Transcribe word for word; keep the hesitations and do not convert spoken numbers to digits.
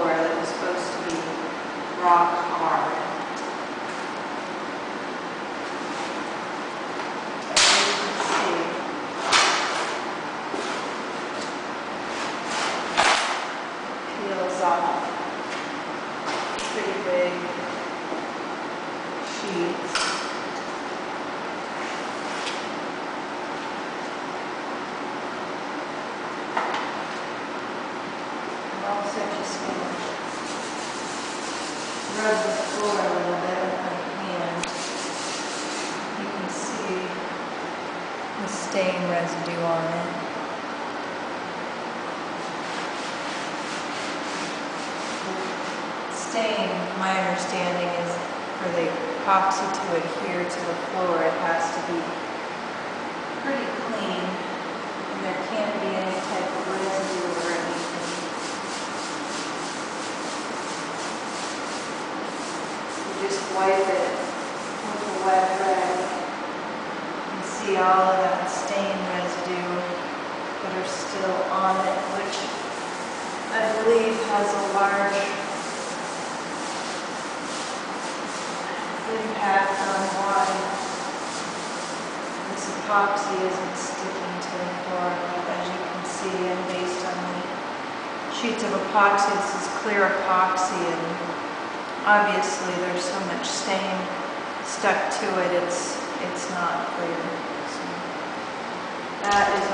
floor that was supposed to be rock hard. As you can see, it peels off pretty big sheets. I'm also just going to rub the floor a little bit with my hand. You can see the stain residue on it. The stain, my understanding, is for the epoxy to adhere to the floor, it has to be pretty clean, and there can't be any type of residue or anything. You just wipe it with a wet rag. You can see all of that stain residue that are still on it, which I believe has a large impact on why this epoxy isn't sticking to the floor. As you can see, and based on the sheets of epoxy, this is clear epoxy, and obviously there's so much stain stuck to it, it's it's not clear. So that is